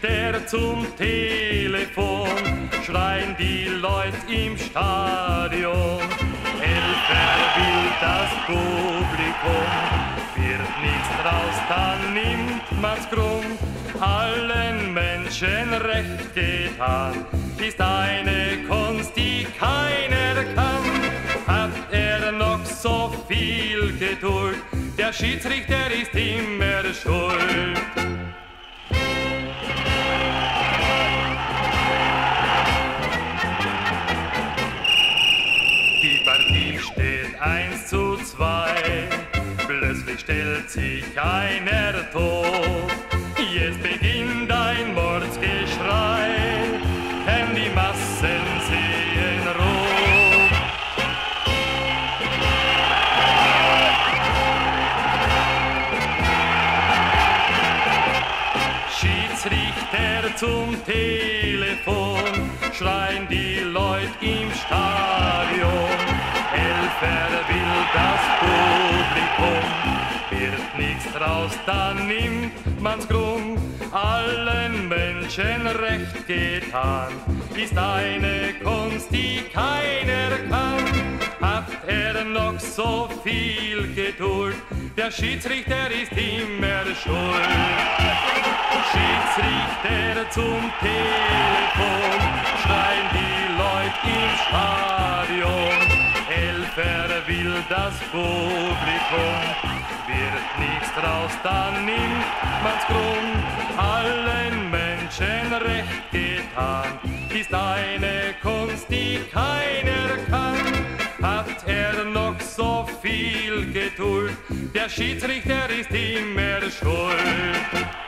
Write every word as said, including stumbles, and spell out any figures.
Schiedsrichter zum Telefon, schreien die Leute im Stadion. Elfer will das Publikum, wird nichts draus, dann nimmt man's krumm. Allen Menschen recht getan, ist eine Kunst, die keiner kann. Hat er noch so viel Geduld, der Schiedsrichter ist immer schuld. Die Partie steht eins zu zwei, plötzlich stellt sich einer tot. Jetzt beginnt ein Mordsgeschrei, denn die Massen sehen rot. Schiedsrichter zum Telefon, schreien die Leute im Stadion. Elfer will das Publikum, wird nichts draus, dann nimmt man's krumm. Allen Menschen recht getan, ist eine Kunst, die keiner kann. Hat er noch so viel Geduld, der Schiedsrichter ist immer schuld. Schiedsrichter zum Telefon, schreien die Leute im Stadion. Elfer will das Publikum, wird nichts draus, dann nimmt man's krumm. Allen Menschen recht getan, ist eine Kunst, die keiner kann. Hat er noch so viel Geduld, der Schiedsrichter ist immer schuld.